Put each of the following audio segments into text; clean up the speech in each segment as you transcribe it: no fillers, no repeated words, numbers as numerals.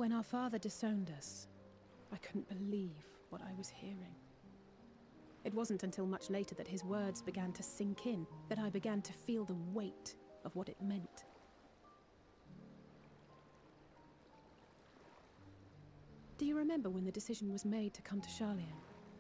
When our father disowned us, I couldn't believe what I was hearing. It wasn't until much later that his words began to sink in, that I began to feel the weight of what it meant. Do you remember when the decision was made to come to Sharlayan?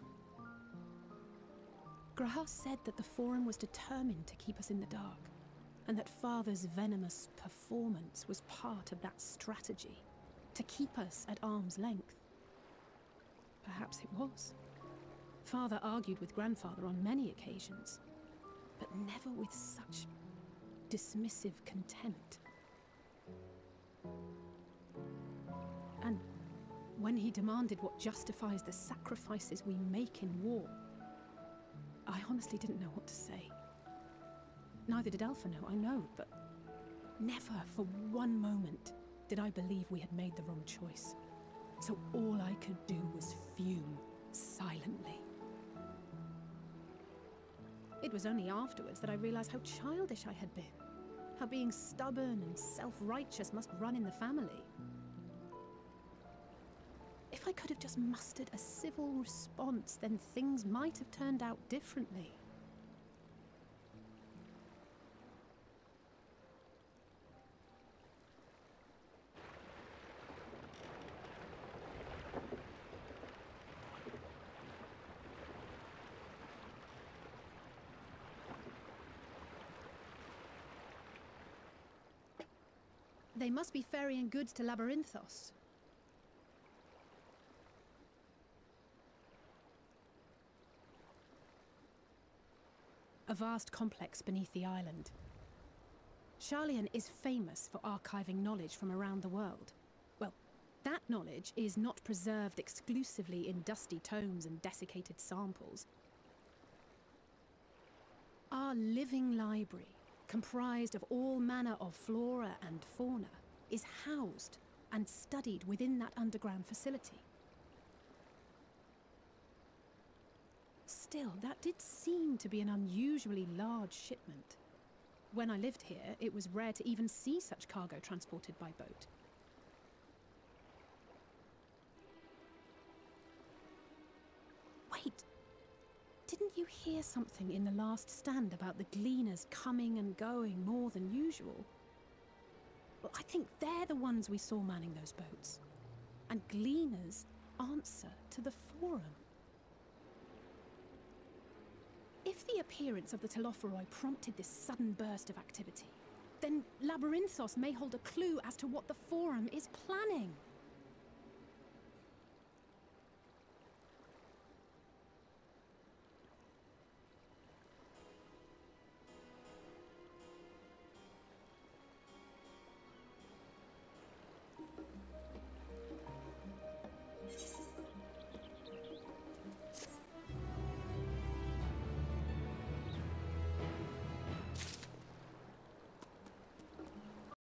Grahas said that the Forum was determined to keep us in the dark, and that Father's venomous performance was part of that strategy, to keep us at arm's length. Perhaps it was. Father argued with Grandfather on many occasions, but never with such dismissive contempt. And when he demanded what justifies the sacrifices we make in war, I honestly didn't know what to say. Neither did Alpha know, I know, but never for one moment did I believe we had made the wrong choice. So all I could do was fume silently. It was only afterwards that I realized how childish I had been, how being stubborn and self-righteous must run in the family. If I could have just mustered a civil response, then things might have turned out differently. They must be ferrying goods to Labyrinthos. A vast complex beneath the island. Sharlayan is famous for archiving knowledge from around the world. Well, that knowledge is not preserved exclusively in dusty tomes and desiccated samples. Our living library, comprised of all manner of flora and fauna, is housed and studied within that underground facility. Still, that did seem to be an unusually large shipment. When I lived here, it was rare to even see such cargo transported by boat. Wait! Didn't you hear something in the last stand about the Gleaners coming and going more than usual? Well, I think they're the ones we saw manning those boats. And Gleaners answer to the Forum. If the appearance of the Telophoroi prompted this sudden burst of activity, then Labyrinthos may hold a clue as to what the Forum is planning.